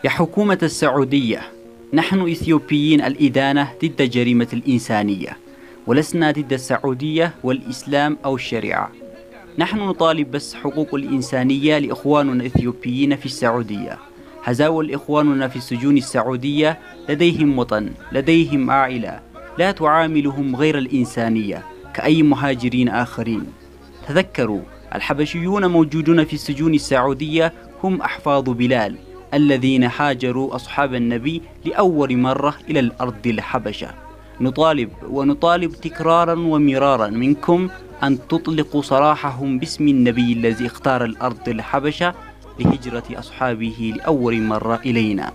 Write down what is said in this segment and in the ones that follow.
يا حكومة السعودية، نحن إثيوبيين الإدانة ضد جريمة الإنسانية، ولسنا ضد السعودية والإسلام أو الشريعة. نحن نطالب بس حقوق الإنسانية لإخواننا الإثيوبيين في السعودية. هزاول إخواننا في السجون السعودية لديهم وطن، لديهم عائلة، لا تعاملهم غير الإنسانية كأي مهاجرين آخرين. تذكروا، الحبشيون موجودون في السجون السعودية هم أحفاد بلال الذين هاجروا أصحاب النبي لأول مرة إلى الأرض الحبشة. نطالب تكرارا ومرارا منكم أن تطلقوا سراحهم باسم النبي الذي اختار الأرض الحبشة لهجرة أصحابه لأول مرة إلينا.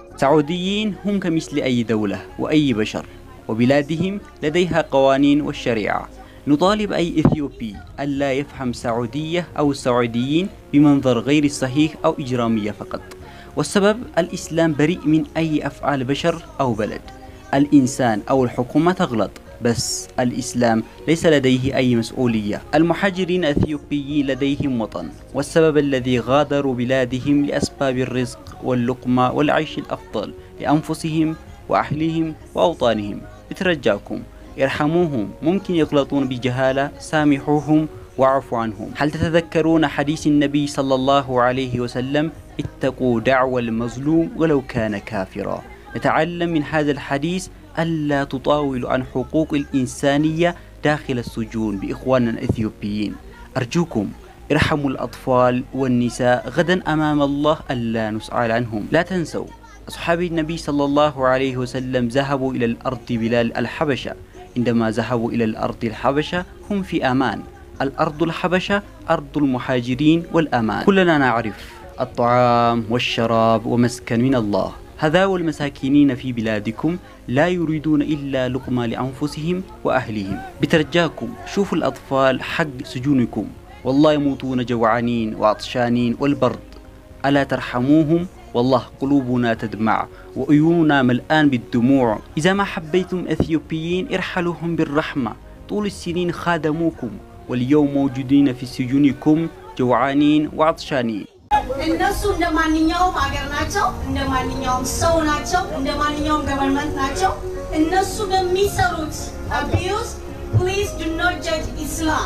سعوديين هم كمثل أي دولة وأي بشر، وبلادهم لديها قوانين والشريعة. نطالب أي إثيوبي ألا يفهم سعودية أو السعوديين بمنظر غير صحيح أو إجرامية فقط، والسبب الإسلام بريء من أي أفعال بشر أو بلد. الإنسان أو الحكومة تغلط، بس الإسلام ليس لديه أي مسؤولية. المهاجرين الإثيوبيين لديهم وطن، والسبب الذي غادروا بلادهم لأسباب الرزق واللقمة والعيش الأفضل لأنفسهم وأهلهم وأوطانهم. بترجاكم ارحموهم، ممكن يغلطون بجهالة، سامحوهم واعفوا عنهم. هل تتذكرون حديث النبي صلى الله عليه وسلم: اتقوا دعوى المظلوم ولو كان كافرا؟ نتعلم من هذا الحديث ألا تطاولوا عن حقوق الإنسانية داخل السجون بإخواننا الإثيوبيين. أرجوكم ارحموا الأطفال والنساء، غدا أمام الله ألا نسأل عنهم. لا تنسوا، أصحاب النبي صلى الله عليه وسلم ذهبوا إلى الأرض بلال الحبشة. عندما ذهبوا إلى الأرض الحبشة هم في أمان. الأرض الحبشة أرض المهاجرين والأمان. كلنا نعرف الطعام والشراب ومسكن من الله. هذا المساكينين في بلادكم لا يريدون إلا لقمة لأنفسهم وأهلهم. بترجاكم شوفوا الأطفال حق سجونكم، والله يموتون جوعانين وعطشانين والبرد. ألا ترحموهم؟ والله قلوبنا تدمع وعيوننا ملآن بالدموع. إذا ما حبيتم إثيوبيين ارحلوهم بالرحمة. طول السنين خادموكم، واليوم موجودين في سجونكم جوعانين وعطشانين. እነሱ እንደማንኛውም ሀገር ናቸው፣ እንደማንኛውም ሰው ናቸው፣ እንደማንኛውም ገቨርንመንት ናቸው። እነሱ በሚሰሩት abuse, please do not judge Islam.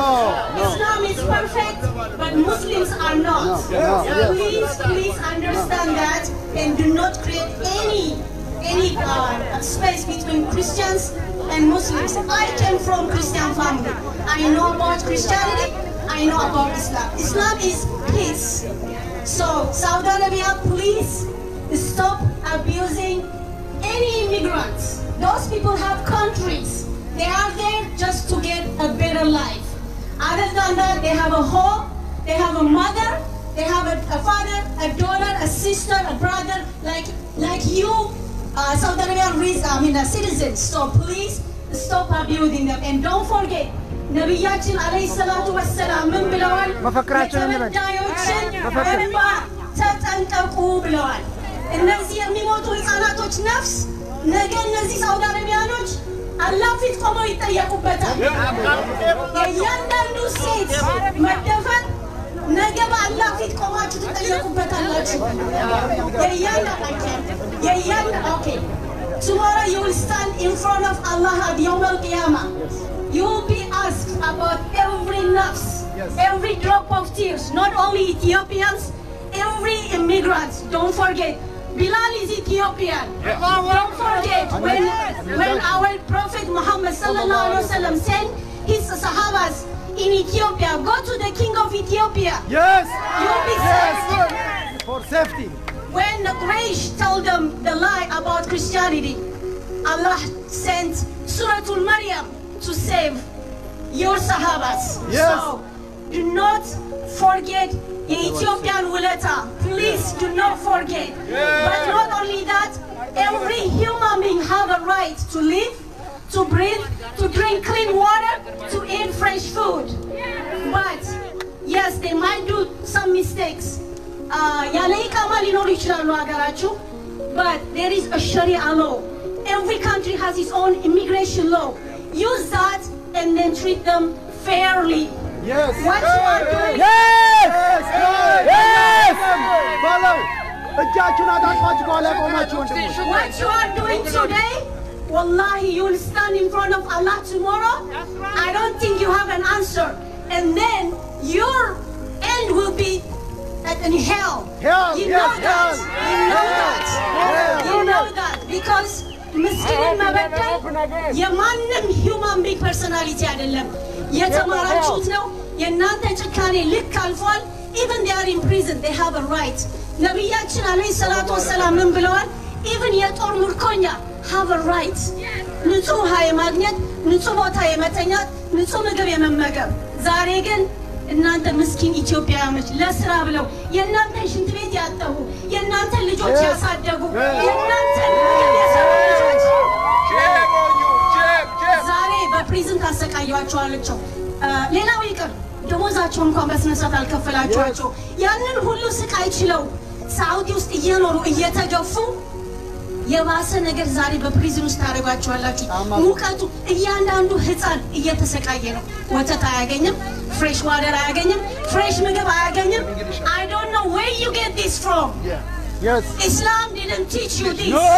Islam is perfect, but Muslims are not. Please understand that, and do not create any space between Christians and Muslims. I came from Christian family. I know about Christianity, I know about Islam. Islam is peace. So Saudi Arabia, please stop abusing any immigrants. Those people have countries. They are there just to get a better life. Other than that, they have a home, they have a mother, they have a father, a daughter, a sister, a brother, like you, Saudi Arabian citizens. So please stop abusing them, and don't forget, ነቢያችን አለይሂ ሰላቱ ወሰላም ምን ብለዋል? የተበዳዮችን እንባ ተጠንቀቁ ብለዋል። እነዚህ የሚሞቱ ህፃናቶች ነፍስ ነገ እነዚህ ሳውዲ አረቢያኖች አላህ ፊት ቆመው ይጠየቁበታል። የእያንዳንዱ ሴት መደፈር ነገ በአላህ ፊት ቆማችሁ ትጠየቁበታላችሁ። Okay. Tomorrow you will stand in front of Allah at Yawm al-Qiyamah. You will be asked about every nafs, every drop of tears, not only Ethiopians, every immigrant. Don't forget, Bilal is Ethiopian. Don't forget, when our Prophet Muhammad sallallahu alaihi wasallam sent his Sahabas in Ethiopia, go to the king of Ethiopia. Yes. You'll be safe. For safety. When the Quraysh told them the lie about Christianity, Allah sent Surah Al-Maryam to save your Sahabas. Yes. So do not forget the Ethiopian Wulata. Please do not forget. But not only that, every human being have a right to live, to breathe, to drink clean water, to eat fresh food. But yes, they might do some mistakes. But there is a Sharia law. Every country has its own immigration law. Use that and then treat them fairly. Yes. What you are doing. Yes. Yes. Follow. What you are doing today, wallahi, you will stand in front of Allah tomorrow. I don't think you have an answer. And then your end will be in hell. You know that. You know that. Because ምስኪንን መበደል የማንም human being personality አይደለም። የተማራችሁት ነው። የእናንተ ጭካኔ ልክ አልፏል. Even they are in prison, they have a right. ነቢያችን አለይሂ ሰላቱ ወሰላም ምን ብለዋል? Even የጦር ምርኮኛ have a right. ንጹህ ውሃ የማግኘት፣ ንጹህ ቦታ የመተኛት፣ ንጹህ ምግብ የመመገብ። ዛሬ ግን እናንተ ምስኪን ኢትዮጵያውያኖች ለስራ ብለው የእናንተ ሽንት ቤት ያጠቡ፣ የእናንተ ልጆች ያሳደጉ፣ የእናንተ ምግብ የሰሩ ልጆች ዛሬ በፕሪዝን ታሰቃያቸዋላችሁ። ሌላው ይቅር ደሞዛቸውን እንኳን በስነ ስርዓት አልከፈላችኋቸው። ያንን ሁሉ ስቃይ ችለው ሳውዲ ውስጥ እየኖሩ እየተገፉ የባሰ ነገር ዛሬ በፕሪዝን ውስጥ ታደርጓቸዋላችሁ። ሙቀቱ እያንዳንዱ ህፃን እየተሰቃየ ነው። ወተት አያገኝም፣ ፍሬሽ ዋተር አያገኝም፣ ፍሬሽ ምግብ አያገኝም። I don't know where you get this from. Yes. Islam didn't teach you this. No.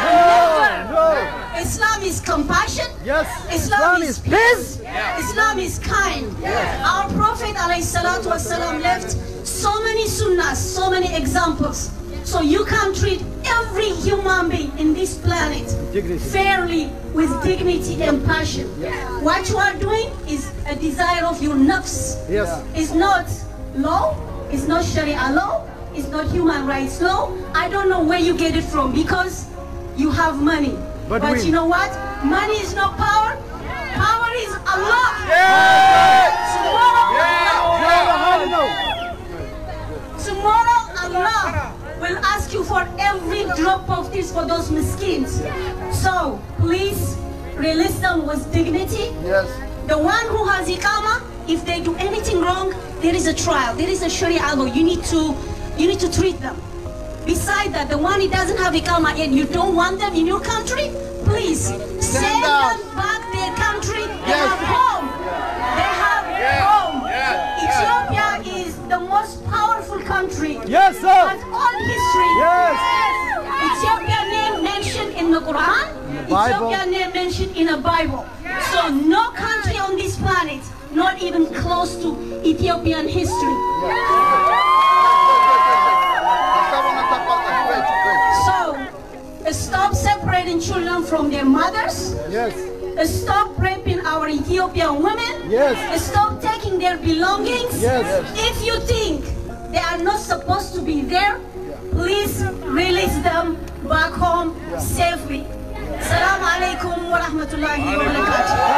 Islam is compassion. Yes. Islam is peace. Islam is kind. Our Prophet ﷺ left so many sunnahs, so many examples. So you can treat every human being in this planet fairly with dignity and passion. What you are doing is a desire of your nafs. Yes. It's not law. It's not Sharia law. It's not human rights law. I don't know where you get it from because you have money. But you know what? Money is not power. Power is Allah. Tomorrow Allah will ask you for every drop of this for those miskins. So please release them with dignity. Yes. The one who has iqama, if they do anything wrong, there is a trial. There is a Sharia law. You need to treat them. Besides that, the one who doesn't have iqama and you don't want them in your country, please send them back their country. They have home. They have home. Ethiopia is the most powerful country. Yes, sir. Has all history. Yes. Ethiopia name mentioned in the Quran. Ethiopia name mentioned in the Bible. So no country on this planet, not even close to Ethiopian history. So stop separating children from their mothers. Yes. Stop raping our Ethiopian women. Yes. Stop taking their belongings. Yes. If you think they are not supposed to be there, please release them back home safely. Assalamu alaikum wa rahmatullahi wa barakatuh.